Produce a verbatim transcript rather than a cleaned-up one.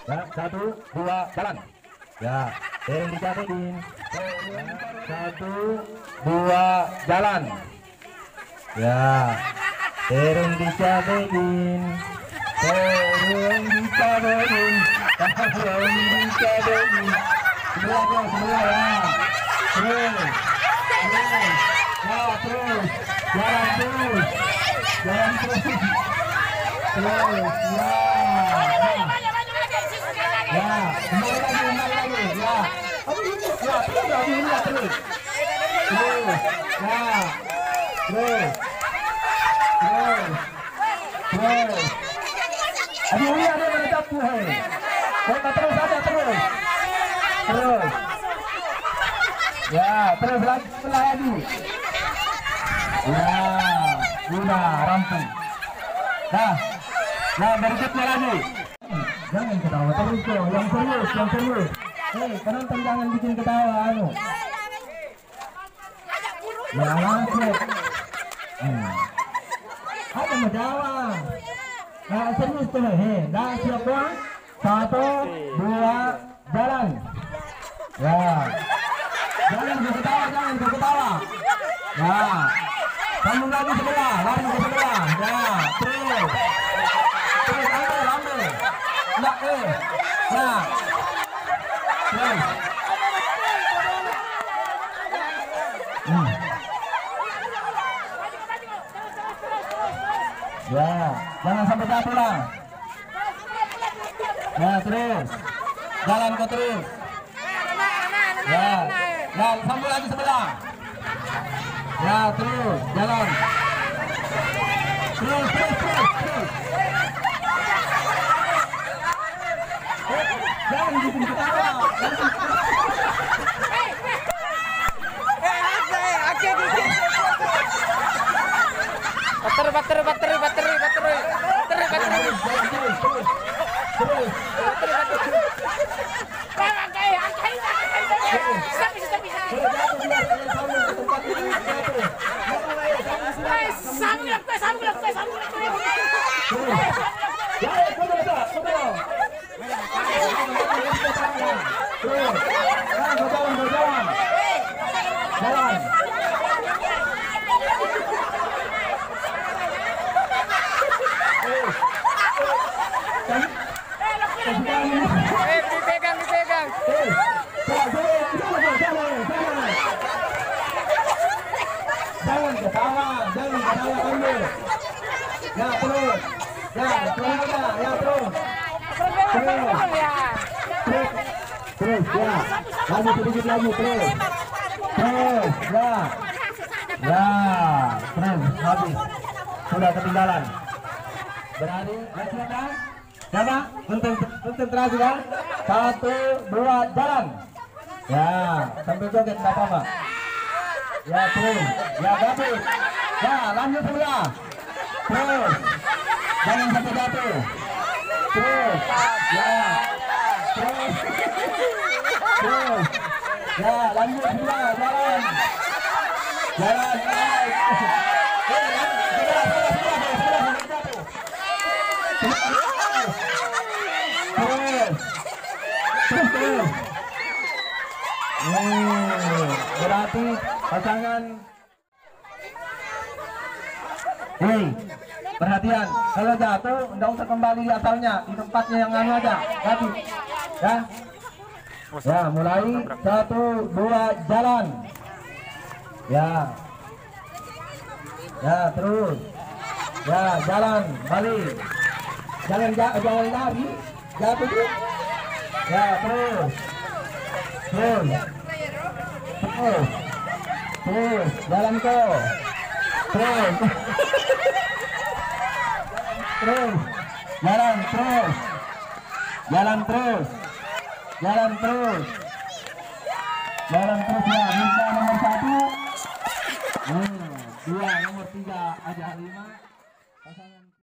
Ya, satu, dua, jalan. Ya, Terung dicatetin. Satu, dua, jalan. Ya, Terung dicatetin. Terung dicatetin. Terung dicatetin. Sebelah bro, sebelah ya. Terus, terus, ya terus, jalan terus, jalan terus, terus, ya. Ya, kembali lagi, kembali lagi, ya. Ya, terus, terus, ya, terus. Terus, ya. Terus. Terus. Terus. Aduh, ini ada yang menetap tuh, hei. Kota terus aja, terus. Terus. Ya, terus lagi, sebelah lagi. Ya, udah, rampung. Dah, nah, berikutnya lagi. Jangan ketawa terus tuh, yang serius, yang serius. Hei, penonton jangan bikin ketawa, anu. Ya, langsung. Hmm. Ada menjawab. Nah, serius tuh, hei. Dah, siap doang. Satu, dua, jalan. Ya. Jangan ketawa, jangan ketawa. Ya. Sambung lagi sebelah, lari ke sebelah. Ya, terus. Terus ambil, ambil. Nah, eh. Nah. Terus. Hmm. Ya, jangan sampai jatuh lah. Ya, terus. Jalan kau terus. Ya, ya, sambung lagi sebelah. Ya, terus, jalan. Terus, terus, terus, terus. Jangan bikin ketawa. Bater, bater, bater, bater, bater, bater, bater. Terus, terus, terus. Eh, dipegang, dipegang. Jangan ketawa, jangan ketawa ambil. Ya terus, ya terus aja, ya terus. Terus, terus, terus, ya. Lagi sedikit lagi, terus. Terus, ya. Ya, terus, habis. Sudah ketinggalan. Berani, siapa? Siapa? Konsentrasi ya. Satu, dua, jalan. Ya, sambil joget nggak apa-apa. Ya terus, ya habis. Ya lanjut sebelah. Terus, jangan sampai jatuh. Terus, ya. Terus, terus. Ya lanjut sebelah, jalan. Jalan, naik. Sebelah, sebelah, sebelah, sebelah, sebelah jatuh. Terus, terus, terus. Hmm, berarti pasangan. Hei, perhatian, kalau jatuh enggak usah kembali di asalnya, di tempatnya yang anu aja, ganti. Ya. Ya, mulai satu, dua, jalan. Ya. Ya, terus. Ya, jalan, balik. Jangan jangan lari, jatuh terus. Ya, terus. Terus. Terus. Terus, jalan kau. Terus. Terus. Jalan terus. Jalan terus. Jalan terus. Jalan terus ya. Minta nomor satu. Hmm, dua, nomor tiga aja lima. Pasangan